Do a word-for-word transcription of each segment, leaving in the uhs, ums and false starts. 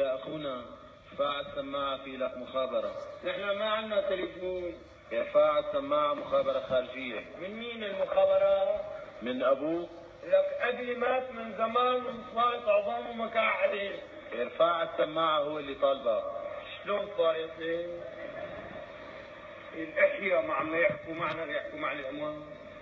يا أخونا ارفع السماعة، في لك مخابرة. نحن ما عندنا تليفون. ارفع السماعة، مخابرة خارجية. من مين المخابرات؟ من أبوك. لك أبي مات من زمان وصارت عظامه مكعبة. ارفع السماعة، هو اللي طالبك. شلون طايطين؟ الأحياء ما عم يحكوا معنا بيحكوا مع الأموات.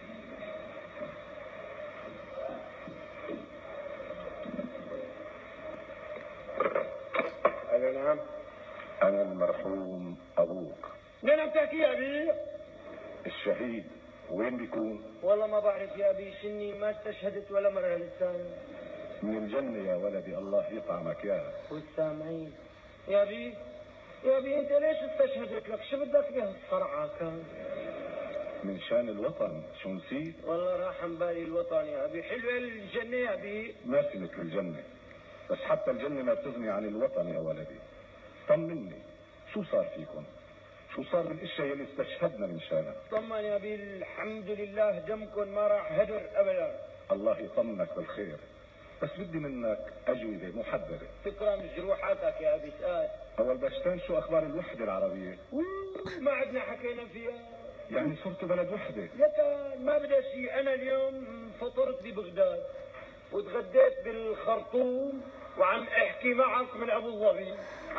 أهلا. نعم. أنا المرحوم أبوك. مين عم تحكي يا أبي؟ الشهيد وين بيكون؟ والله ما بعرف يا أبي، شني ما استشهدت ولا مرة لساني. من الجنة يا ولدي، الله يطعمك ياها. والسامعين. يا أبي يا أبي أنت ليش استشهدت لك؟ شو بدك بها الصرعة كان؟ من شان الوطن، شو نسيت؟ والله راح عن بالي الوطن يا أبي. حلوة الجنة يا أبي. ما في مثل الجنة، بس حتى الجنة ما بتغني عن الوطن يا ولدي. طمني، شو صار فيكم؟ شو صار بالاشياء اللي استشهدنا من شانها؟ طمن يا أبي، الحمد لله دمكم ما راح هدر أبدا. الله يطمنك بالخير، بس بدي منك أجوبة محددة. تكرم جروحاتك يا أبي. سؤال أول باشتان، شو أخبار الوحدة العربية؟ ما عدنا حكينا فيها. يعني صرتوا بلد وحدة؟ لك ما بدها شيء. أنا اليوم فطرت ببغداد وتغديت بالخرطوم وعم احكي معك من ابو ظبي.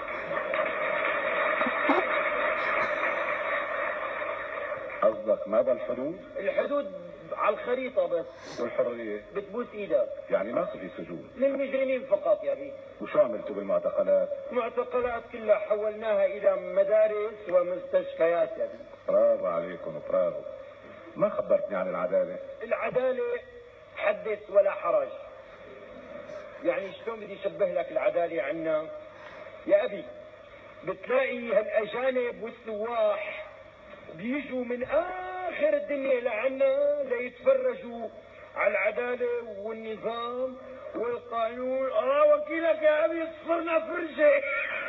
قصدك ماذا الحدود؟ الحدود على الخريطة بس. والحرية؟ بتبوس ايدك. يعني ما في سجون؟ للمجرمين فقط يا بي. وشو عملتوا بالمعتقلات؟ معتقلات كلها حولناها الى مدارس ومستشفيات يا بي. برافو عليكم، برافو. ما خبرتني عن العدالة. العدالة حدث ولا حرج. يعني شلون بدي اشبه لك العدالة عنا يا ابي؟ بتلاقي هالاجانب والسواح بيجوا من اخر الدنيا لعنا ليتفرجوا على العدالة والنظام والقانون. اه وكيلك يا ابي، صرنا فرجة.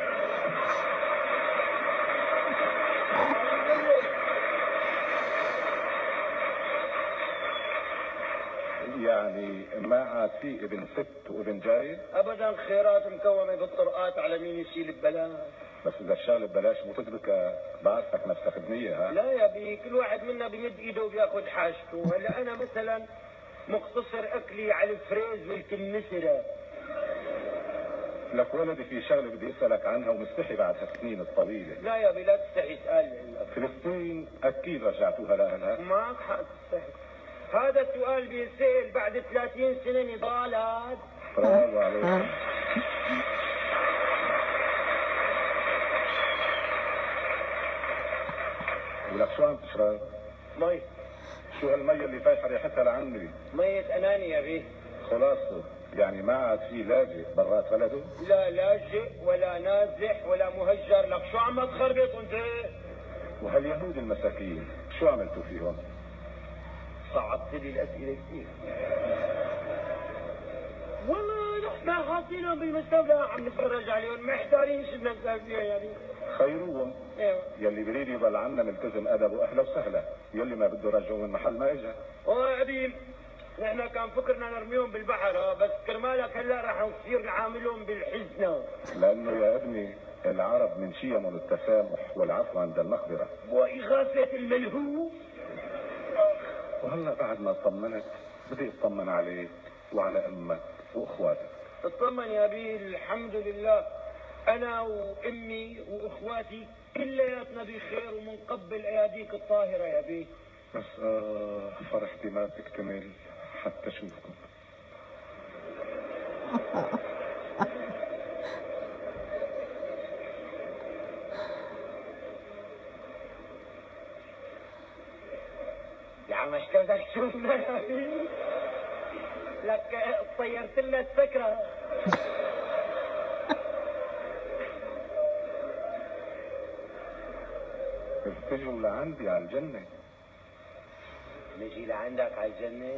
يعني ما عاد في ابن ست وابن جاي؟ ابدا، خيرات مكومة بالطرقات على مين يشيل ببلاش. بس اذا الشغل ببلاش مو تدرك، بعرفك نفسك بنية. ها لا يا بي، كل واحد منا بيمد ايده وبياخذ حاجته. هلا انا مثلا مقتصر اكلي على الفريز والكمثرى. لك ولدي في شغله بدي اسالك عنها ومستحي بعد هالسنين الطويله. لا يا بي لا تستحي، اسال. فلسطين اكيد رجعتوها لاهلها؟ معك حق تستحي. هذا السؤال بيسأل بعد ثلاثين سنة نضالات. برافو عليك. ولك شو عم تشرب؟ مي. شو هالمية اللي فايحة ريحتها لعمري؟ مية أناني يا بي. خلاصه يعني ما عاد في لاجئ برات بلده؟ لا لاجئ ولا نازح ولا مهجر. لك شو عم تخربط انت؟ وهاليهود المساكين شو عملتوا فيهم؟ صعبت لي الأسئلة كثير. والله نحن حاطينهم بالمستودع عم نتفرج عليهم، محتارين شو بدنا نسوي فيها يعني. خيروهم. ايوه. يلي بريد يضل عنا ملتزم ادبه اهلا وسهلا، يلي ما بده رجعه من محل ما اجى. والله يا ابي نحن كان فكرنا نرميهم بالبحر، بس كرمالك هلا رح نصير نعاملهم بالحزنة. لانه يا ابني العرب من شيمهم التسامح والعفو عند المقدرة وإغاثة الملهوف. وهلا بعد ما اطمنت بدي اطمن عليك وعلى امك واخواتك. اطمن يا ابي، الحمد لله انا وامي واخواتي كلياتنا بخير ومنقبل اياديك الطاهره يا ابي. بس آه فرحتي ما تكتمل حتى اشوفكم. يا عم ايش بدك تشوفنا يا ابي؟ لك طيرت لنا السكره. بتجوا لعندي على الجنة. نجي لعندك على الجنة؟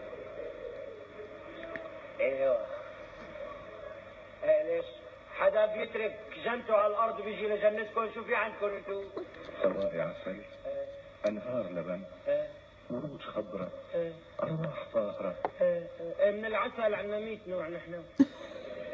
ايوه. ايه ليش؟ حدا بيترك جنته على الارض وبيجي لجنتكم؟ شو في عندكم انتو؟ سواء يا عسل. ايه. انهار لبن. ايه. ورود خضراء. ايه. ارواح طاهرة. ايه. ايه من العسل عنا مية نوع نحن.